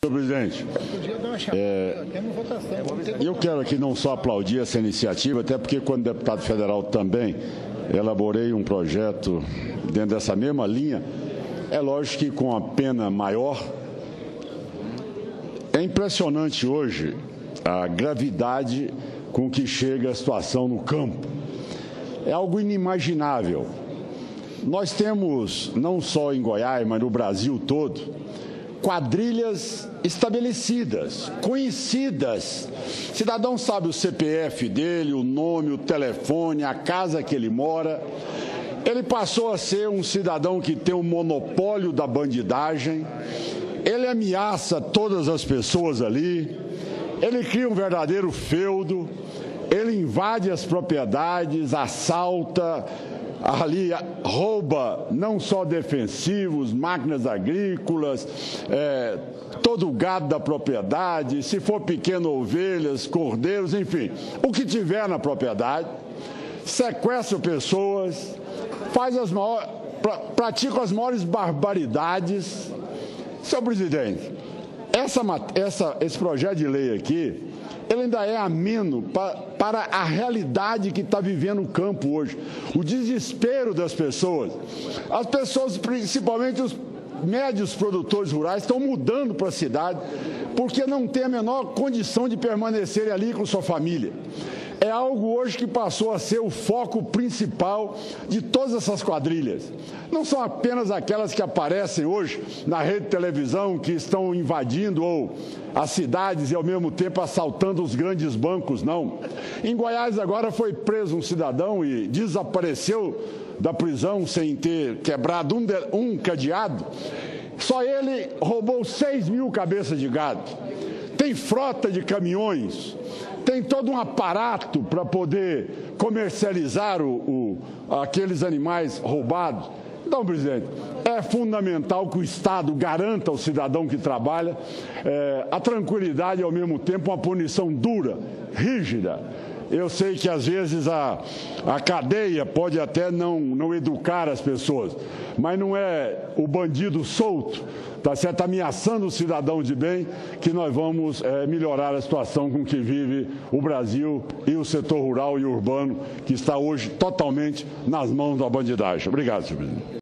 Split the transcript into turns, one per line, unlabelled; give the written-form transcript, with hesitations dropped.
Senhor presidente, eu quero aqui não só aplaudir essa iniciativa, até porque, quando deputado federal também elaborei um projeto dentro dessa mesma linha. É lógico que com a pena maior. É impressionante hoje a gravidade com que chega a situação no campo. É algo inimaginável. Nós temos, não só em Goiás, mas no Brasil todo, quadrilhas estabelecidas, conhecidas. O cidadão sabe o CPF dele, o nome, o telefone, a casa que ele mora. Ele passou a ser um cidadão que tem o monopólio da bandidagem. Ele ameaça todas as pessoas ali. Ele cria um verdadeiro feudo. Ele invade as propriedades, assalta, ali rouba não só defensivos, máquinas agrícolas, todo o gado da propriedade, se for pequeno, ovelhas, cordeiros, enfim, o que tiver na propriedade, sequestra pessoas, pratica as maiores barbaridades. Senhor presidente, esse projeto de lei aqui, ele ainda é ameno para a realidade que está vivendo o campo hoje. O desespero das pessoas. As pessoas, principalmente os médios produtores rurais, estão mudando para a cidade porque não tem a menor condição de permanecer ali com sua família. É algo hoje que passou a ser o foco principal de todas essas quadrilhas. Não são apenas aquelas que aparecem hoje na rede de televisão, que estão invadindo as cidades e, ao mesmo tempo, assaltando os grandes bancos, não. Em Goiás, agora, foi preso um cidadão e desapareceu da prisão sem ter quebrado um cadeado. Só ele roubou 6 mil cabeças de gado. Tem frota de caminhões. Tem todo um aparato para poder comercializar aqueles animais roubados. Então, presidente, é fundamental que o Estado garanta ao cidadão que trabalha a tranquilidade e, ao mesmo tempo, uma punição dura, rígida. Eu sei que, às vezes, a cadeia pode até não educar as pessoas, mas não é o bandido solto, tá certo, ameaçando o cidadão de bem, que nós vamos melhorar a situação com que vive o Brasil e o setor rural e urbano, que está hoje totalmente nas mãos da bandidagem. Obrigado, senhor presidente.